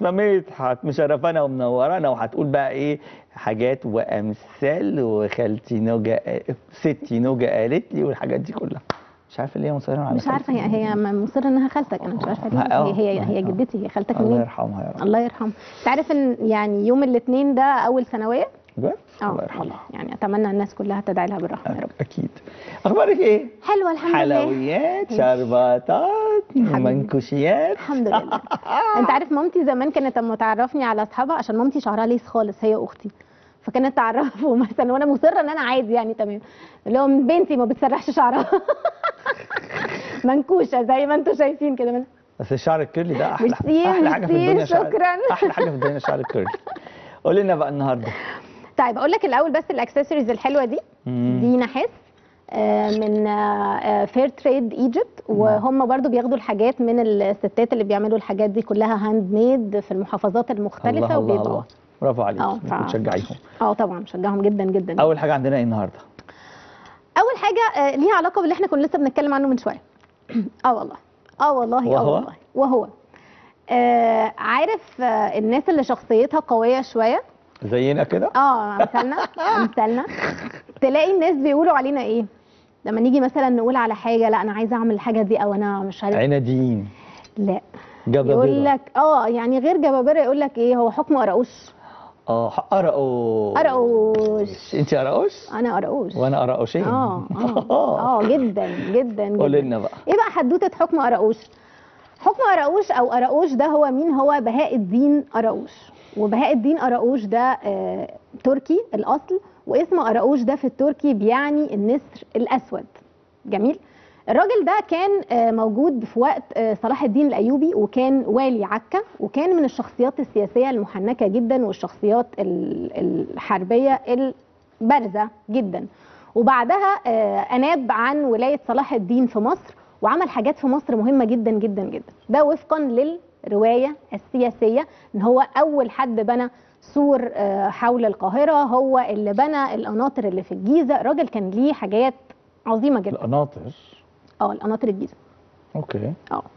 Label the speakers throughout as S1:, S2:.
S1: بسمة مدحت مشرفانا ومنورانا، وهتقول بقى ايه حاجات وامثال وخالتي نوجة ستي نوجة قالت لي والحاجات دي كلها. مش عارفه ليه مصرة على
S2: مش عارفه، هي مصره انها خالتك، انا مش عارفه ليه. هي جدتي، هي خالتك منين؟
S1: الله يرحمها يا رب.
S2: الله يرحمها. انت عارف ان يعني يوم الاثنين ده اول ثانويه؟
S1: بجد؟ الله يرحمها.
S2: يعني اتمنى الناس كلها تدعي لها بالرحمه يا رب.
S1: اكيد. اخبارك ايه؟
S2: حلوه الحمد لله.
S1: حلويات، شرباتات، منكوشيات.
S2: الحمد لله. انت عارف مامتي زمان كانت اما تعرفني على اصحابها، عشان مامتي شعرها ليس خالص هي واختي، فكانت تعرفه مثلا وانا مصره ان انا عادي يعني تمام، اللي هو بنتي ما بتسرحش شعرها. منكوشه زي ما انتم شايفين كده.
S1: بس الشعر الكيرلي ده احلى حاجه في الدنيا.
S2: شكرا.
S1: احلى حاجه في الدنيا الشعر الكيرلي. قولي لنا بقى النهارده.
S2: طيب اقول لك الاول بس الاكسسوارز الحلوه دي دي نحاس من فير تريد ايجيبت، وهم برضو بياخدوا الحاجات من الستات اللي بيعملوا الحاجات دي كلها هاند ميد في المحافظات المختلفه وبيبيعوها.
S1: برافو عليكي. بتشجعيهم.
S2: طبعا بشجعهم جدا جدا.
S1: اول حاجه عندنا ايه النهارده؟
S2: اول حاجه ليها علاقه باللي احنا كنا لسه بنتكلم عنه من شويه. والله. وهو عارف الناس اللي شخصيتها قويه شويه
S1: زينا كده؟
S2: امثالنا تلاقي الناس بيقولوا علينا ايه لما نيجي مثلا نقول على حاجه، لا انا عايزه اعمل الحاجه دي او انا مش عارف.
S1: عناديين.
S2: لا
S1: جبابره.
S2: يقول لك يعني غير جبابره، يقول لك ايه هو حكم قرقوش.
S1: قرقوش. انت قرقوش؟
S2: انا قرقوش.
S1: وانا قرقوشين.
S2: جدا جدا.
S1: قولي لنا بقى
S2: ايه بقى حدوته حكم قرقوش؟ حكم قرقوش او قرقوش ده هو مين؟ هو بهاء الدين قرقوش. وبهاء الدين قرقوش ده تركي الاصل، واسم قرقوش ده في التركي بيعني النسر الاسود. جميل. الراجل ده كان موجود في وقت صلاح الدين الايوبي، وكان والي عكا، وكان من الشخصيات السياسيه المحنكه جدا والشخصيات الحربيه البارزه جدا. وبعدها اناب عن ولايه صلاح الدين في مصر، وعمل حاجات في مصر مهمه جدا جدا جدا. ده وفقا للروايه السياسيه ان هو اول حد بنى سور حول القاهره، هو اللي بنى القناطر اللي في الجيزه. الراجل كان ليه حاجات عظيمه جدا.
S1: القناطر؟
S2: القناطر الجيزه.
S1: اوكي.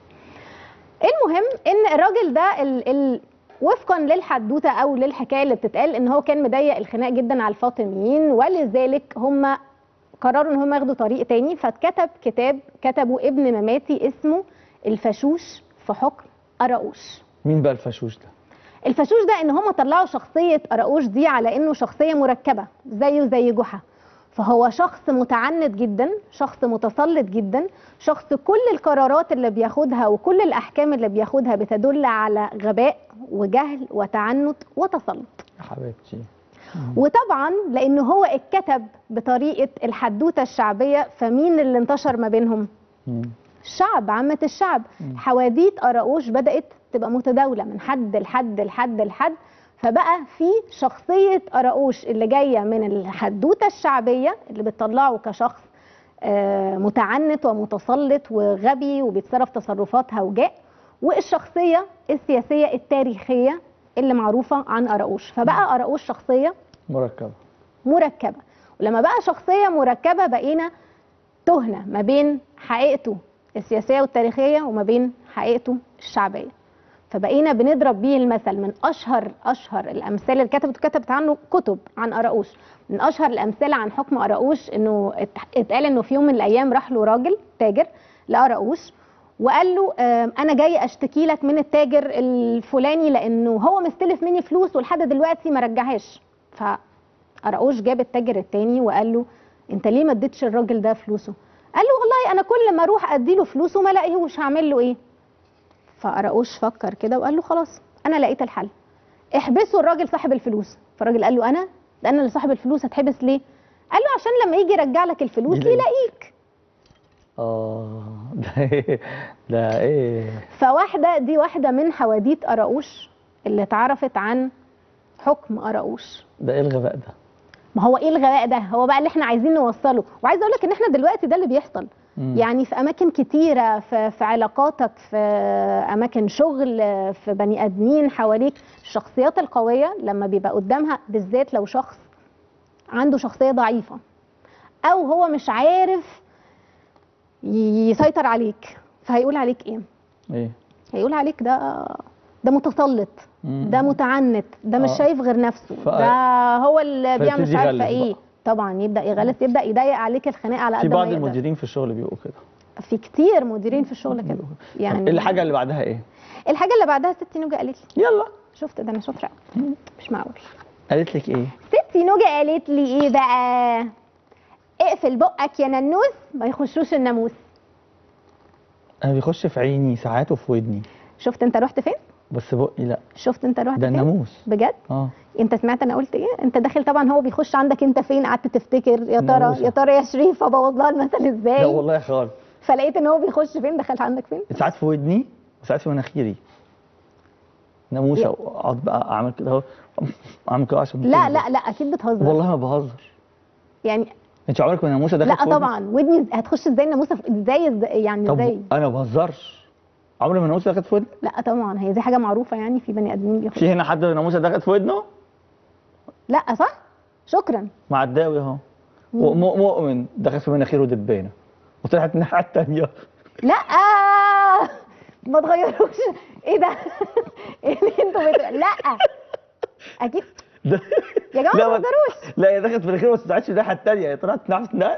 S2: المهم ان الراجل ده وفقا للحدوته او للحكايه اللي بتتقال ان هو كان مضيق الخناق جدا على الفاطميين، ولذلك هم قرروا ان هم ياخدوا طريق تاني، فاتكتب كتاب كتبه ابن مماتي اسمه الفاشوش في حكم قرقوش.
S1: مين بقى الفاشوش ده؟
S2: الفاشوش ده ان هم طلعوا شخصيه قرقوش دي على انه شخصيه مركبه زيه زي جحا، فهو شخص متعنت جدا، شخص متسلط جدا، شخص كل القرارات اللي بياخدها وكل الاحكام اللي بياخدها بتدل على غباء وجهل وتعنت وتسلط.
S1: يا حبيبتي.
S2: وطبعا لانه هو اتكتب بطريقه الحدوته الشعبيه، فمين اللي انتشر ما بينهم؟ الشعب، عامه الشعب. حواديت قرقوش بدات تبقى متداوله من حد لحد لحد لحد، فبقى في شخصيه قرقوش اللي جايه من الحدوته الشعبيه اللي بتطلعه كشخص متعنت ومتسلط وغبي وبيتصرف تصرفات هوجاء، والشخصيه السياسيه التاريخيه اللي معروفه عن قرقوش. فبقى قرقوش شخصيه مركبه. ولما بقى شخصيه مركبه بقينا تهنا ما بين حقيقته السياسيه والتاريخيه وما بين حقيقته الشعبيه، فبقينا بنضرب بيه المثل. من اشهر الامثال اللي كتبت عنه كتب عن قرقوش، من اشهر الامثال عن حكم قرقوش انه اتقال انه في يوم من الايام راح له راجل تاجر لقرقوش وقال له انا جاي اشتكي لك من التاجر الفلاني لانه هو مستلف مني فلوس ولحد دلوقتي ما رجعهاش. فقرقوش جاب التاجر التاني وقال له انت ليه ما اديتش الراجل ده فلوسه؟ قال له والله انا كل ما اروح ادي له فلوسه ما الاقيهوش، هعمل له ايه؟ فقرقوش فكر كده وقال له خلاص انا لقيت الحل، احبسوا الراجل صاحب الفلوس. فالراجل قال له انا اللي صاحب الفلوس، هتحبس ليه؟ قال له عشان لما يجي يرجع لك الفلوس يلاقيك.
S1: ده ايه؟
S2: دي واحده من حواديت قرقوش اللي اتعرفت عن حكم قرقوش.
S1: ده ايه الغباء ده؟
S2: ما هو ايه الغباء ده؟ هو بقى اللي احنا عايزين نوصله. وعايزه اقول لك ان احنا دلوقتي ده اللي بيحصل. يعني في اماكن كتيره، في علاقاتك، في اماكن شغل، في بني ادمين حواليك، الشخصيات القويه لما بيبقى قدامها، بالذات لو شخص عنده شخصيه ضعيفه او هو مش عارف يسيطر عليك، فهيقول عليك ايه؟
S1: ايه؟
S2: هيقول عليك ده متسلط، ده متعنت، ده مش شايف غير نفسه، ده هو اللي بيعمل مش
S1: فيبتدي
S2: عارفه
S1: يغلس
S2: ايه.
S1: بقى.
S2: طبعا يبدا يغلس، يبدا يضيق عليك الخناق على
S1: في
S2: قد ما
S1: بعض
S2: يقدر.
S1: المديرين في الشغل بيبقوا كده.
S2: في كتير مديرين في الشغل كده يعني.
S1: الحاجه اللي بعدها ايه؟
S2: الحاجه اللي بعدها ستي نوجه قالت لي.
S1: يلا.
S2: شفت ده، انا شاطره مش معقول.
S1: قالت لك ايه؟
S2: ستي نوجه قالت لي ايه بقى؟ اقفل بقك يا ننوس ما يخشوش الناموس.
S1: انا بيخش في عيني ساعات وفي ودني.
S2: شفت انت رحت فين؟
S1: بس بقي لا.
S2: شفت انت رحت
S1: ده
S2: فين؟
S1: الناموس.
S2: بجد؟ انت سمعت انا قلت ايه؟ انت داخل طبعا هو بيخش عندك انت فين؟ قعدت تفتكر يا ترى يا ترى يا شريف ابوظ لها المثل ازاي؟
S1: لا والله خالص.
S2: فلقيت ان هو بيخش فين؟ دخل عندك فين؟
S1: ساعات في ودني وساعات في مناخيري. ناموسه اقعد بقى اعمل كده اهو، اعمل كده عشان
S2: لا لا لا اكيد بتهزر.
S1: والله ما بهزر.
S2: يعني
S1: انت عمرك ما ناموسه دخلت
S2: لا طبعا ودني هتخش ازاي الناموسه ازاي يعني ازاي؟
S1: طب انا ما بهزرش. عمري ما ناموسه دخلت في ودني؟
S2: لا طبعا هي دي حاجه معروفه يعني، في بني ادمين بيخشوا.
S1: في هنا حد ناموسه دخلت في ودنه؟
S2: لا صح؟ شكرا.
S1: معداوي اهو. ومؤمن دخلت في مناخيره دبانه وطلعت الناحيه الثانيه.
S2: لا ما تغيروش. ايه ده؟ ايه اللي انتوا لا اكيد يا جماعه ما تهزروش.
S1: لا هي دخلت في مناخيره بس ما طلعتش الناحيه الثانيه، هي طلعت ناحيه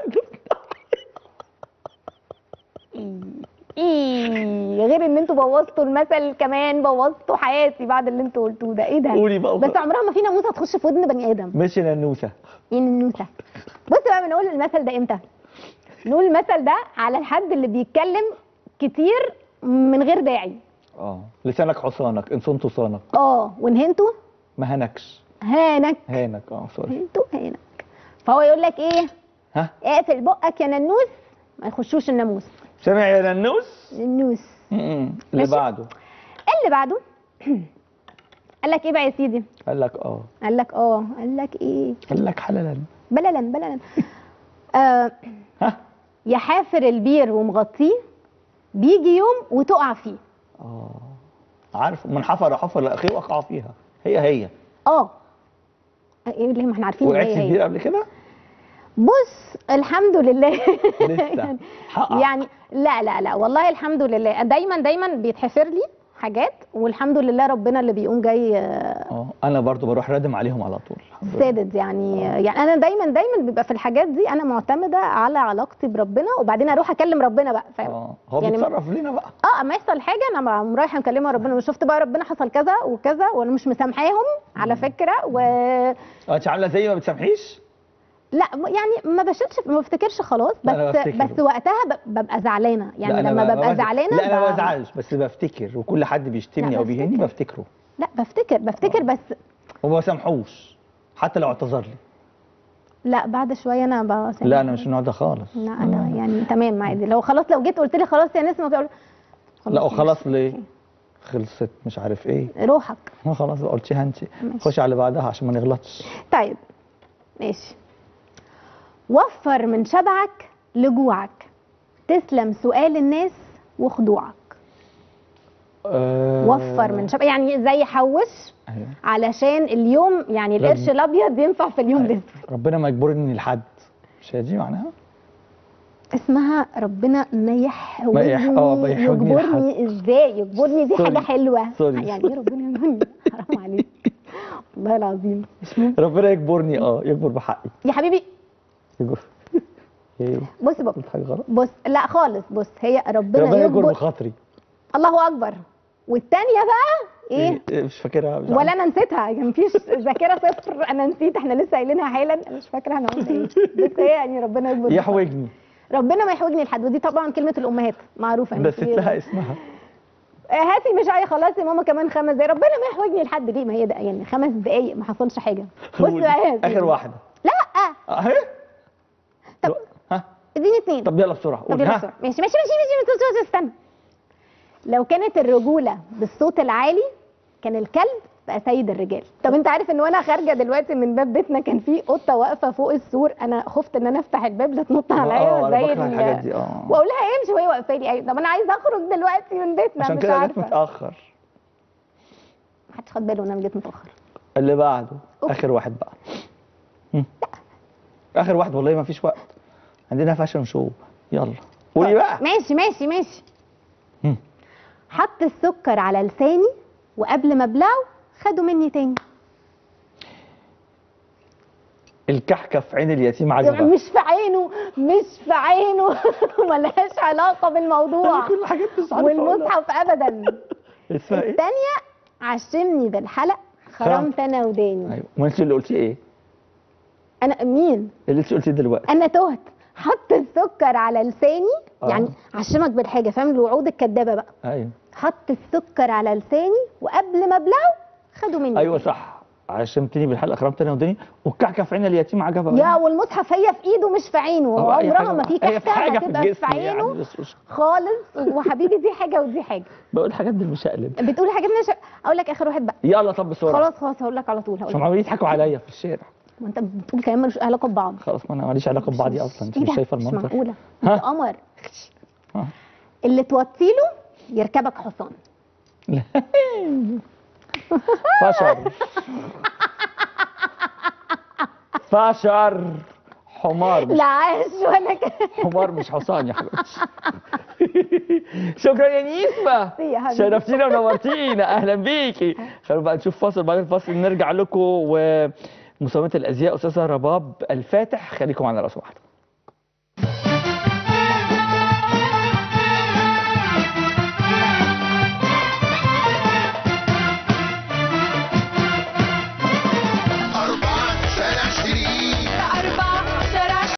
S2: غير ان انتوا بوظتوا المثل كمان بوظتوا حياتي بعد اللي انتوا قلتوه ده. ايه ده؟
S1: قولي بقى.
S2: بس عمرها ما في ناموسه تخش في ودن بني ادم.
S1: مش ناموسه.
S2: ايه الناموسه؟ بص بقى بنقول المثل ده امتى؟ نقول المثل ده على الحد اللي بيتكلم كتير من غير داعي.
S1: لسانك حصانك ان صنت صانك.
S2: وان هنتوا
S1: ما هنكش.
S2: هانك
S1: سوري.
S2: هنتوا هانك. فهو يقول لك ايه؟
S1: ها؟
S2: اقفل بقك يا ننوس ما يخشوش الناموس.
S1: سامع يا ننوس؟
S2: النوس.
S1: اللي بعده.
S2: اللي بعده قال لك ايه بقى يا سيدي؟
S1: قال لك
S2: قال لك قال لك ايه؟
S1: قال لك حللا
S2: بللا
S1: ها؟
S2: يا حافر البير ومغطيه بيجي يوم وتقع فيه.
S1: عارف من حفر حفر لاخيه وقع فيها. هي
S2: ايه اللي ما احنا عارفين
S1: وقعت في البير قبل كده؟
S2: بص الحمد لله.
S1: لسه
S2: يعني لا والله الحمد لله. دايما بيتحفر لي حاجات والحمد لله ربنا اللي بيقوم جاي.
S1: انا برضو بروح رادم عليهم على طول.
S2: سادد يعني انا دايما بيبقى في الحاجات دي انا معتمده على علاقتي بربنا وبعدين اروح اكلم ربنا بقى فاهم.
S1: هو
S2: يعني
S1: بيتصرف لنا بقى.
S2: اما يحصل حاجه انا رايحه مكلمه ربنا وشفت بقى ربنا حصل كذا وكذا وانا مش مسامحاهم على فكره
S1: انت عامله زي ما بتسامحيش؟
S2: لا يعني ما بفتكرش خلاص بس وقتها ببقى زعلانه يعني لما ببقى زعلانه.
S1: لا انا ما بزعلش بس بفتكر وكل حد بيشتمني او بيهني بفتكره.
S2: لا بفتكر بس
S1: وما بسامحوش حتى لو اعتذر لي.
S2: لا بعد شويه انا بسامح.
S1: لا انا مش النوع ده خالص.
S2: لا انا يعني تمام عادي لو خلاص لو جيت قلت لي خلاص يا نسمه
S1: لا وخلاص ليه؟ خلصت مش عارف ايه
S2: روحك.
S1: خلاص قلتيها انت. خشي على اللي بعدها عشان ما نغلطش.
S2: طيب ماشي. وفر من شبعك لجوعك تسلم سؤال الناس وخضوعك. وفر من شبعك يعني زي حوش.
S1: أيوة.
S2: علشان اليوم يعني القرش الابيض ينفع في اليوم الاسود.
S1: ربنا ما يجبرني لحد. مش هي دي معناها؟
S2: اسمها ربنا ما يحوجني. يجبرني ازاي؟ يجبرني دي حاجه حلوه. يعني ربنا يجبرني حرام عليك والله العظيم.
S1: ربنا يجبرني يجبر بحقي
S2: يا حبيبي.
S1: ايه
S2: بص بقى
S1: حاجه غلط.
S2: بص لا خالص. بص هي ربنا
S1: يجبر بخاطري.
S2: الله اكبر. والثانيه بقى ايه
S1: مش فاكرها.
S2: ولا انا نسيتها يعني مفيش ذاكره صفر. انا نسيت احنا لسه قايلينها حالا. انا مش فاكره احنا قلنا ايه بس هي يعني ربنا يجبر
S1: يحوجني.
S2: ربنا ما يحوجني لحد ودي طبعا كلمه الامهات معروفه يعني.
S1: بس لها اسمها.
S2: هاتي مش عايزه خلاص يا ماما كمان 5 دقايق. ربنا ما يحوجني لحد ليه؟ ما هي ده يعني 5 دقايق ما حصلش حاجه. بص بقى
S1: اخر واحده.
S2: لا
S1: اهي.
S2: طب
S1: ها
S2: اديني 2.
S1: طب يلا بسرعه.
S2: طب يلا بسرعه. ماشي استنى. لو كانت الرجوله بالصوت العالي كان الكلب بقى سيد الرجال. طب انت عارف ان وانا خارجه دلوقتي من باب بيتنا كان في قطه واقفه فوق السور. انا خفت ان انا افتح الباب لا تنط عليا زي
S1: الحاجات دي
S2: واقول لها امشي وهي واقفه لي. طب انا عايزه اخرج دلوقتي من بيتنا
S1: عشان
S2: مش
S1: كده
S2: عارفه.
S1: جيت متاخر.
S2: محدش خد باله ان انا جيت متاخر.
S1: اللي بعده اخر واحد بقى. اخر واحد والله ما فيش وقت. عندنا فاشن شو. يلا قولي بقى.
S2: ماشي حط السكر على لساني وقبل ما ابلعه خدوا مني تاني.
S1: الكحكه في عين اليتيم عجبه.
S2: مش في عينه، مش في عينه. ملهاش علاقه بالموضوع.
S1: كل حاجات مش عارفه
S2: والمصحف ابدا.
S1: اسمها ايه؟
S2: الثانيه عشمني بالحلق خرمت انا وداني.
S1: ايوه، ما انت اللي قلتي ايه؟
S2: انا مين؟
S1: اللي انت قلتيه دلوقتي.
S2: انا تهت. حط السكر على لساني. يعني عشمك بالحاجه، فاهم؟ الوعود الكدابه بقى.
S1: ايوه.
S2: حط السكر على لساني وقبل ما ابلعه خدوا مني.
S1: ايوه صح، عشمتني بالحلقه خرمت انا وداني، والكعكه في عين اليتيم عجبها.
S2: يا والمصحف هي في ايده مش في عينه. عمرها ما في كحكه هتبقى في عينه
S1: يعني
S2: خالص. وحبيبي دي حاجه ودي حاجه.
S1: بقول حاجات بالمشقلب.
S2: بتقول حاجات مش اقول لك اخر واحد بقى.
S1: يلا طب بسرعه.
S2: خلاص هقول لك على طول.
S1: عشان عمالين يضحكوا عليا في الشارع.
S2: ما انت بتقول كلام ملوش علاقه ببعض.
S1: خلاص، ما انا ماليش علاقه ببعضي اصلا، انت مش شايفه
S2: مش
S1: المنظر.
S2: معقوله انت قمر.
S1: ها.
S2: اللي توطيله يركبك حصان.
S1: فشر. فشر. حمار مش
S2: لا عايش وانا كده.
S1: حمار مش حصان يا حبيبتي. شكرا يا نيسمة،
S2: يا حبيبي.
S1: شرفتينا ونورتينا، اهلا بيكي. خلونا بقى نشوف فاصل، بعد الفاصل نرجع لكم ومسابقة الازياء استاذة رباب الفاتح. خليكم على راس واحدة.